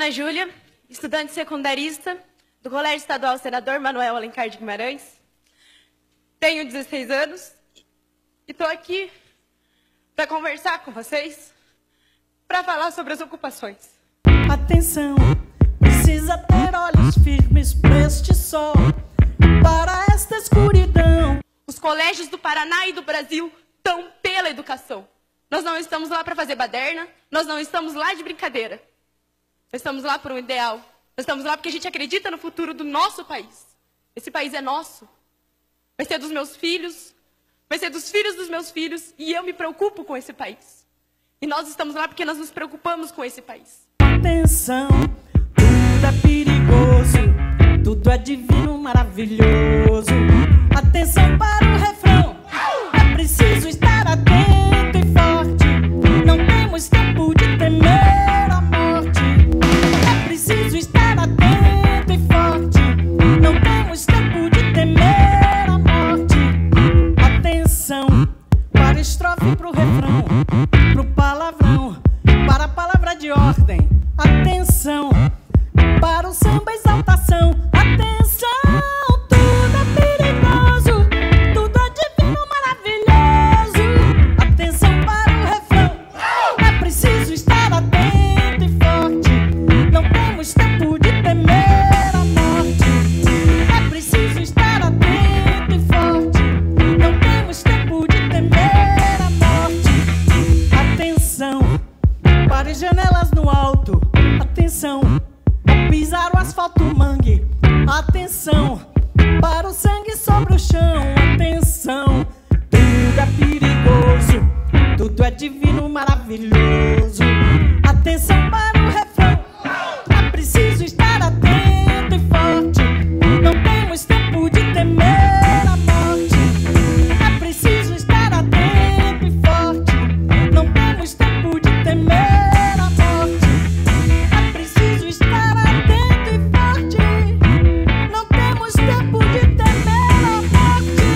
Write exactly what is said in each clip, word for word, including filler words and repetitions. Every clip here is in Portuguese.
Ana Júlia, estudante secundarista do Colégio Estadual Senador Manuel Alencar de Guimarães. Tenho dezesseis anos e estou aqui para conversar com vocês, para falar sobre as ocupações. Atenção, precisa ter olhos firmes para este sol, para esta escuridão. Os colégios do Paraná e do Brasil estão pela educação. Nós não estamos lá para fazer baderna, nós não estamos lá de brincadeira. Nós estamos lá por um ideal. Nós estamos lá porque a gente acredita no futuro do nosso país. Esse país é nosso. Vai ser dos meus filhos, vai ser dos filhos dos meus filhos, e eu me preocupo com esse país. E nós estamos lá porque nós nos preocupamos com esse país. Atenção, tudo é perigoso, tudo é divino, maravilhoso. Atenção para o refrão, é preciso estar atento e forte. Não temos tempo de temer a morte. É preciso estar atento e forte. Não temos tempo de temer a morte. Atenção para a estrofe e pro refrão, pro palavrão, para a palavra de ordem. Atenção para o samba exaltação. Atenção, tudo é perigoso, tudo é divino, maravilhoso. Atenção para o refrão, é preciso estar atento e forte. Não temos tempo de temer a morte. É preciso estar atento e forte. Não temos tempo de temer a morte. Atenção para as janelas no alto. Atenção, pisar o asfalto mangue. Atenção para o sangue sobre o chão. Atenção, tudo é perigoso, tudo é divino, maravilhoso. Atenção para o refrão, é preciso estar atento e forte. Não temos tempo de temer a morte. É preciso estar atento e forte. Não temos tempo de temer a morte. É preciso estar atento e forte. Não temos tempo de temer a morte.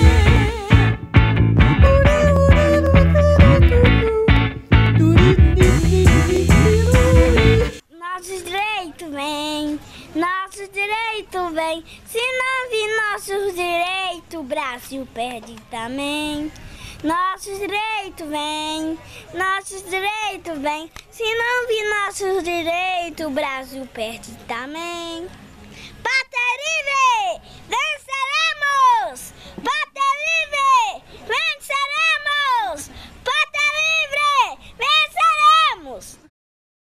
Nossos direitos vêm, nossos direitos vêm. Se não vir nossos direitos, o Brasil perde também. Nossos direitos vêm, nossos direitos vêm. Se não vir nossos direitos, o Brasil perde também. Pátria livre!